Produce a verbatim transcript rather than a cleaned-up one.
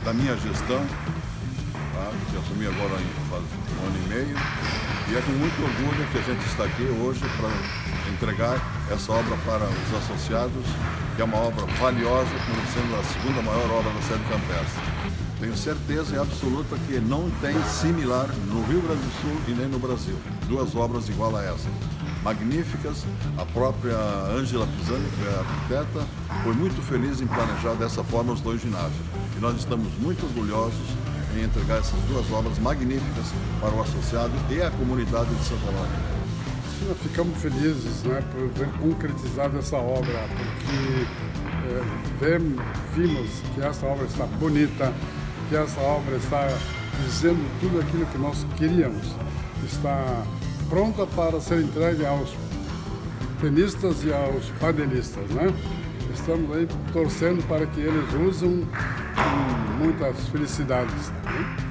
da minha gestão, tá? Que assumi agora faz um ano e meio, e é com muito orgulho que a gente está aqui hoje para entregar essa obra para os associados, que é uma obra valiosa, como sendo a segunda maior obra da sede campestre. Tenho certeza absoluta que não tem similar no Rio Grande do Sul e nem no Brasil. Duas obras igual a essa. Magníficas, a própria Ângela Pisani, que é a arquiteta, foi muito feliz em planejar dessa forma os dois ginásios. E nós estamos muito orgulhosos em entregar essas duas obras magníficas para o associado e a comunidade de Santa Maria. Nós ficamos felizes, né, por ver concretizada essa obra, porque é, vemos, vimos que essa obra está bonita, que essa obra está dizendo tudo aquilo que nós queríamos, está pronta para ser entregue aos tenistas e aos padelistas, né? Estamos aí torcendo para que eles usem com muitas felicidades. Né?